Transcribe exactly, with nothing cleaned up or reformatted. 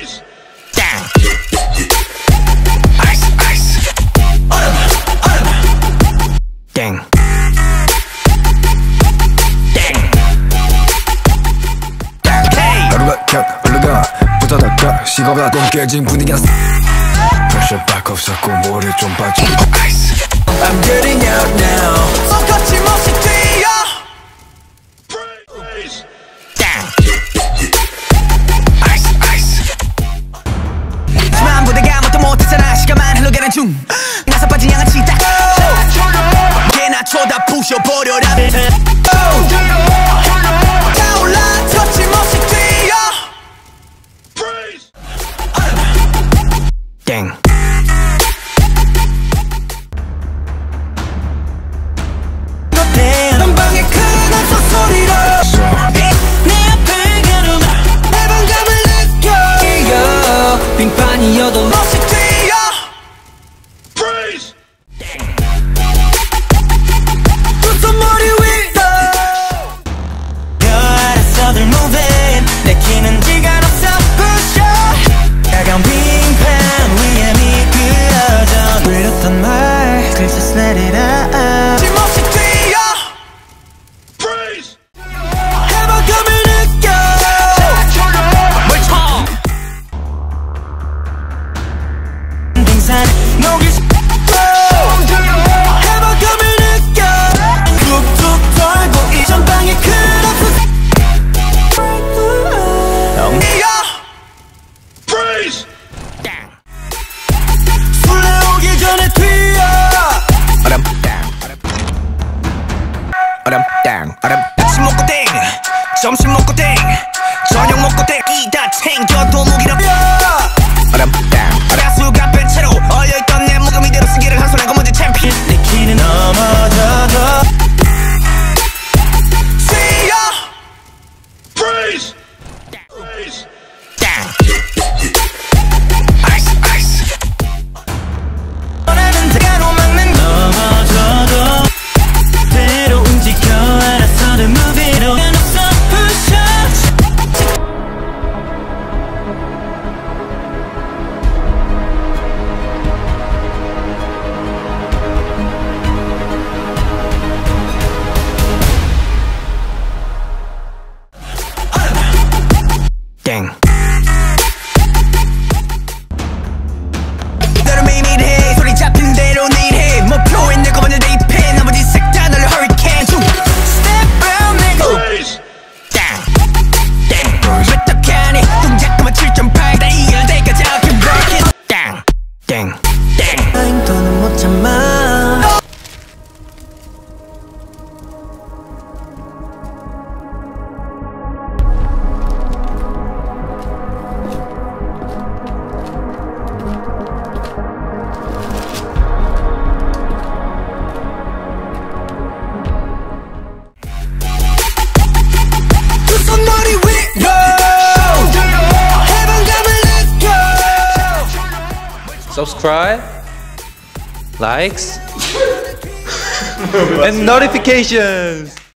식어가 꽁 깨진 분위기가 프레셔 박 없었고 뭐를 좀 봐줘 I'm getting out now 속 거침없이 뛰어 Freeze Ice Ice 하지만 부대가 뭣도 못했잖아 시간만 흘러가는 중 나서 빠진 양아치 딱 걔나 쳐다 부셔버려라 타올라 거침없이 뛰어 땡 전방에 큰 함성 소리로 내 앞을 가로막 해방감을 느껴 빙판이어도 멋있 뛰어 Freeze 두 손머리 위로 알았어들 moving 내키는 시간 없어 push up 야간 빙판 위에 미끄러져 그렇단 말 Just let it out 멋있 뛰어 Freeze 해방감을 느껴 멀쩡 빙산 녹일 해방감을 느껴 툭툭 돌고 이 전방에 큰 앞서 Freeze 술래 오기 전에 튀어 어렴 어렴 어렴 아침 먹고 땡 점심 먹고 땡 저녁 먹고 땡 이 다 챙겨도 무기로 어렴 가수가 뺀 채로 얼려있던 내 무덤 이대로 쓰기를 한 손에 거머쥔 챔피언 내 키는 넘어져도 튀어 Freeze Freeze Ice Ice 원하는 대로 막는 넘어져도 대로 움직여 알아서들 move it on 없어 push up 땡 너를 매일매일 해 소리 잡힌 대로 내일 해 목표에 내 거만을 대입해 나머지 색 다 널 hurricane 중 Step out nigga 땡 땡 어떡하니 동작도 칠 점 팔 다 이길 때까지 I can break it 땡 땡 땡 더는 못 참아 Subscribe, likes, and notifications.